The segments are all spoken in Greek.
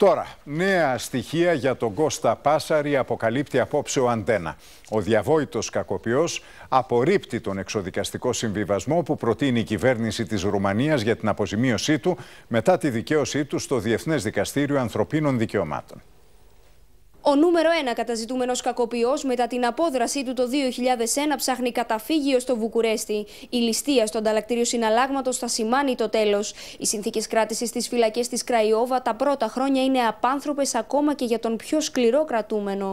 Τώρα, νέα στοιχεία για τον Κώστα Πάσαρη αποκαλύπτει απόψε ο Αντένα. Ο διαβόητος κακοποιός απορρίπτει τον εξοδικαστικό συμβιβασμό που προτείνει η κυβέρνηση της Ρουμανίας για την αποζημίωσή του μετά τη δικαίωσή του στο Διεθνές Δικαστήριο Ανθρωπίνων Δικαιωμάτων. Ο νούμερο 1 καταζητούμενος κακοποιός μετά την απόδρασή του το 2001 ψάχνει καταφύγιο στο Βουκουρέστι. Η ληστεία στο ανταλλακτήριο συναλλάγματος θα σημάνει το τέλος. Οι συνθήκες κράτησης στις φυλακές της Κραϊόβα τα πρώτα χρόνια είναι απάνθρωπες ακόμα και για τον πιο σκληρό κρατούμενο.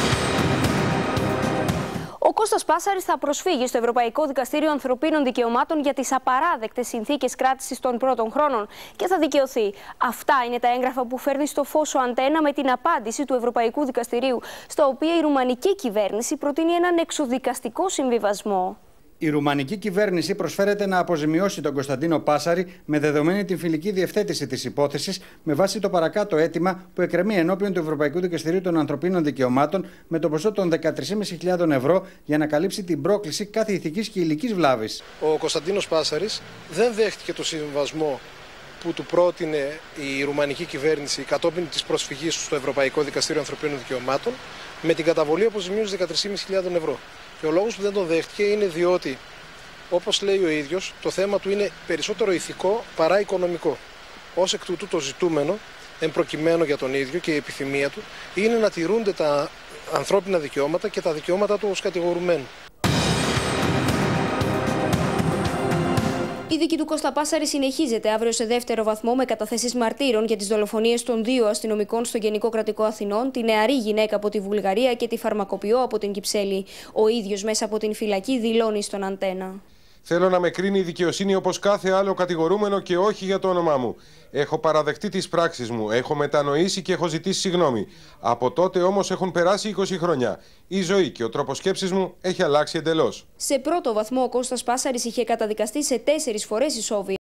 Ο Κώστας Πάσαρης θα προσφύγει στο Ευρωπαϊκό Δικαστήριο Ανθρωπίνων Δικαιωμάτων για τις απαράδεκτες συνθήκες κράτησης των πρώτων χρόνων και θα δικαιωθεί. Αυτά είναι τα έγγραφα που φέρνει στο φως ο Αντένα με την απάντηση του Ευρωπαϊκού Δικαστηρίου, στα οποία η ρουμανική κυβέρνηση προτείνει έναν εξοδικαστικό συμβιβασμό. Η ρουμανική κυβέρνηση προσφέρεται να αποζημιώσει τον Κωνσταντίνο Πάσαρη με δεδομένη την φιλική διευθέτηση της υπόθεσης με βάση το παρακάτω αίτημα που εκκρεμεί ενώπιον του Ευρωπαϊκού Δικαστηρίου των Ανθρωπίνων Δικαιωμάτων με το ποσό των 13.500 ευρώ για να καλύψει την πρόκληση κάθε ηθικής και υλικής βλάβης. Ο Κωνσταντίνος Πάσαρης δεν δέχτηκε το συμβιβασμό που του πρότεινε η ρουμανική κυβέρνηση κατόπιν της προσφυγής του στο Ευρωπαϊκό Δικαστήριο Ανθρωπίνων Δικαιωμάτων με την καταβολή αποζημίωσης 13.500 ευρώ. Και ο λόγος που δεν τον δέχτηκε είναι διότι, όπως λέει ο ίδιος, το θέμα του είναι περισσότερο ηθικό παρά οικονομικό. Ως εκ τούτου το ζητούμενο, εμπροκειμένο για τον ίδιο και η επιθυμία του, είναι να τηρούνται τα ανθρώπινα δικαιώματα και τα δικαιώματα του ως κατηγορουμένου. Η δίκη του Κώστα Πάσαρη συνεχίζεται αύριο σε δεύτερο βαθμό με καταθέσεις μαρτύρων για τις δολοφονίες των 2 αστυνομικών στο Γενικό Κρατικό Αθηνών, τη νεαρή γυναίκα από τη Βουλγαρία και τη φαρμακοποιό από την Κυψέλη. Ο ίδιος μέσα από την φυλακή δηλώνει στον Αντένα. Θέλω να με κρίνει η δικαιοσύνη όπως κάθε άλλο κατηγορούμενο και όχι για το όνομά μου. Έχω παραδεχτεί τις πράξεις μου, έχω μετανοήσει και έχω ζητήσει συγγνώμη. Από τότε όμως έχουν περάσει 20 χρόνια. Η ζωή και ο τρόπος σκέψης μου έχει αλλάξει εντελώς. Σε πρώτο βαθμό ο Κώστας Πάσαρης είχε καταδικαστεί σε 4 φορές ισόβια.